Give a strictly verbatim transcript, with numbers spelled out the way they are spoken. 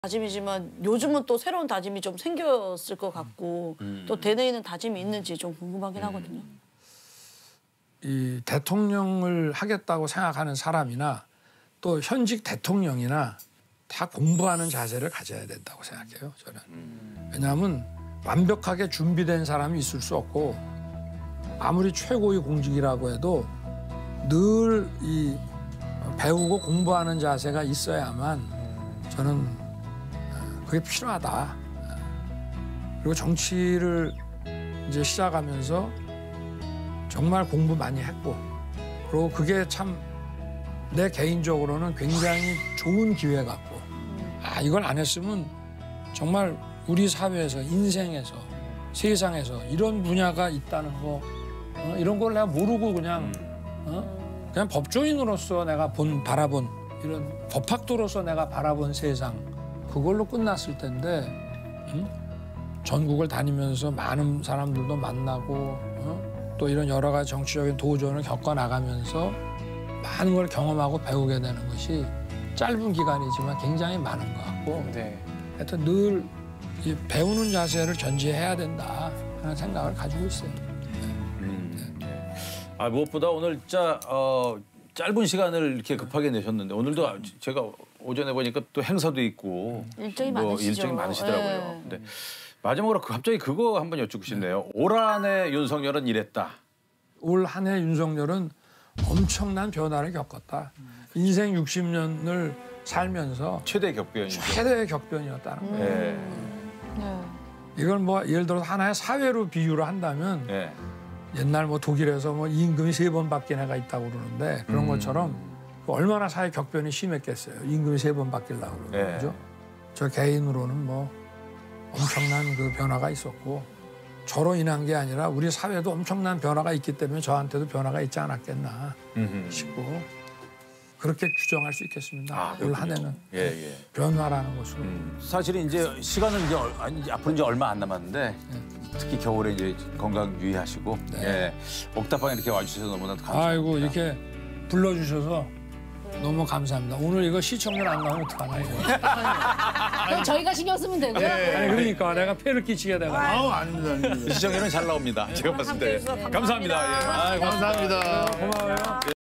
다짐이지만 요즘은 또 새로운 다짐이 좀 생겼을 것 같고 음. 또 대내에는 다짐이 있는지 좀 궁금하긴 음. 하거든요. 이 대통령을 하겠다고 생각하는 사람이나 또 현직 대통령이나 다 공부하는 자세를 가져야 된다고 생각해요, 저는. 음. 왜냐하면 완벽하게 준비된 사람이 있을 수 없고 아무리 최고의 공직이라고 해도 늘 이 배우고 공부하는 자세가 있어야만 저는 그게 필요하다. 그리고 정치를 이제 시작하면서 정말 공부 많이 했고, 그리고 그게 참 내 개인적으로는 굉장히 좋은 기회 같고, 아 이걸 안 했으면 정말 우리 사회에서, 인생에서, 세상에서 이런 분야가 있다는 거, 어? 이런 걸 내가 모르고 그냥 어? 그냥 법조인으로서 내가 본 바라본 이런 법학도로서 내가 바라본 세상, 그걸로 끝났을 텐데 응? 전국을 다니면서 많은 사람들도 만나고 어? 또 이런 여러 가지 정치적인 도전을 겪어나가면서 많은 걸 경험하고 배우게 되는 것이 짧은 기간이지만 굉장히 많은 것 같고 네. 하여튼 늘 이 배우는 자세를 전제해야 된다 하는 생각을 가지고 있어요. 음. 네. 아, 무엇보다 오늘 진짜 어, 짧은 시간을 이렇게 급하게 내셨는데 오늘도 제가 오전에 보니까 또 행사도 있고 일정이 뭐 많으시죠. 일정이 많으시더라고요. 네. 근데 마지막으로 갑자기 그거 한번 여쭙고 싶네요. 올 한 해 윤석열은 이랬다. 올 한 해 윤석열은 엄청난 변화를 겪었다. 인생 육십 년을 살면서 최대 격변이죠. 최대의 격변이었다는 거예요. 네. 네. 이걸 뭐 예를 들어서 하나의 사회로 비유를 한다면 네. 옛날 뭐 독일에서 뭐 임금이 세 번 바뀐 애가 있다고 그러는데 그런 것처럼 얼마나 사회 격변이 심했겠어요. 임금이 세 번 바뀌려고 그러고 네. 그죠? 저 개인으로는 뭐 엄청난 그 변화가 있었고 저로 인한 게 아니라 우리 사회도 엄청난 변화가 있기 때문에 저한테도 변화가 있지 않았겠나 싶고 그렇게 규정할 수 있겠습니다. 아, 올 한 해는 예, 예. 변화라는 것을. 음. 사실은 이제 시간은 이제 얼- 아니, 이제 앞으로 이제 얼마 안 남았는데 특히 겨울에 이제 건강 유의하시고 네. 예. 옥탑방에 이렇게 와주셔서 너무나 감사합니다. 아이고 이렇게 불러주셔서 너무 감사합니다. 오늘 이거 시청률 안 나오면 어떡하나 이거. 그럼 저희가 신경 쓰면 되고요. 아니 그러니까 내가 폐를 끼치게 되고. 아우 아닙니다. 아닙니다. 시청률은 잘 나옵니다. 제가 봤을 때. 감사합니다. 예. 아, 감사합니다. 고마워요.